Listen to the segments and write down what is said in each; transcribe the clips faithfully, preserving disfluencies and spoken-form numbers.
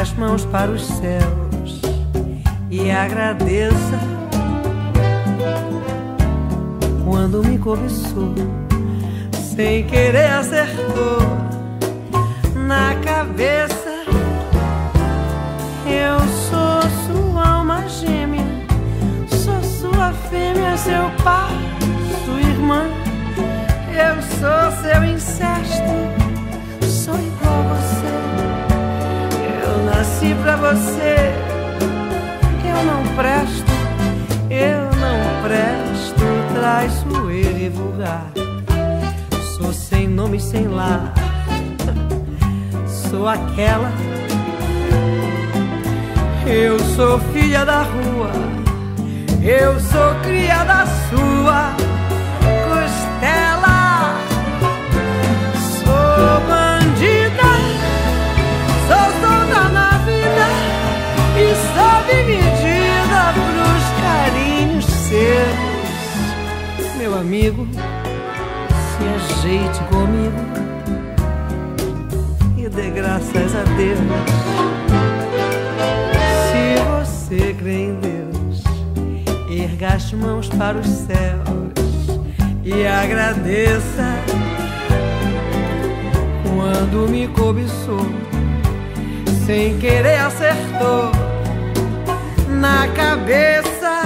as mãos para os céus e agradeça quando me cobiçou, sem querer acertou na cabeça. Eu sou sua alma gêmea, sou sua fêmea, seu par, sua irmã. Eu sou seu incesto, sou igual a você. Eu nasci pra você. Eu não presto, eu não presto, traiçoeiro e vulgar. Sou sem nome, sem lar, sou aquela. Eu sou filha da rua, eu sou cria da sua costela. Sou bandida, sou solta na vida e sob medida pros carinhos seus. Meu amigo, se ajeite comigo e dê graças a Deus. Se você crê em Deus, erga as mãos para os céus e agradeça quando me cobiçou, sem querer acertou na cabeça.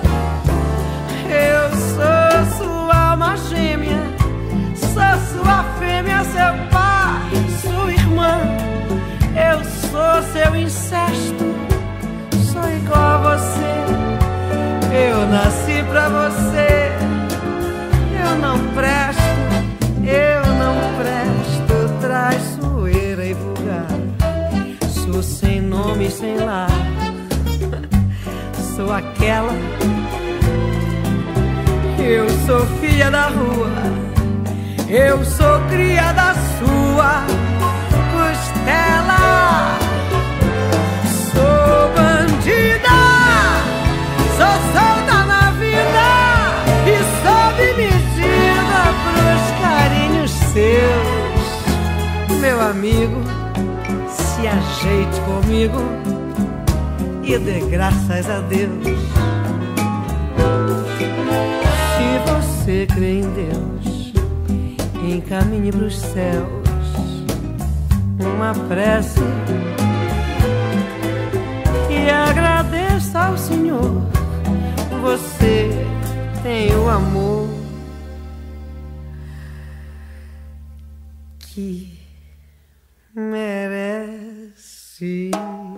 Eu sou sua alma gêmea, sou sua fêmea, seu par, sua irmã. Eu sou seu incesto, sou igual a você. Eu nasci pra você. Eu não presto, eu não presto, traiçoeira e vulgar. Sou sem nome e sem lar, sou aquela. Eu sou filha da rua, eu sou cria da sua costela. Sou bandida, sou solta na vida e sob medida pros carinhos seus. Meu amigo, se ajeite comigo e dê graças a Deus. Se você crê em Deus, encaminhe pros céus uma prece e agradeça ao Senhor. Você tem o amor que merece.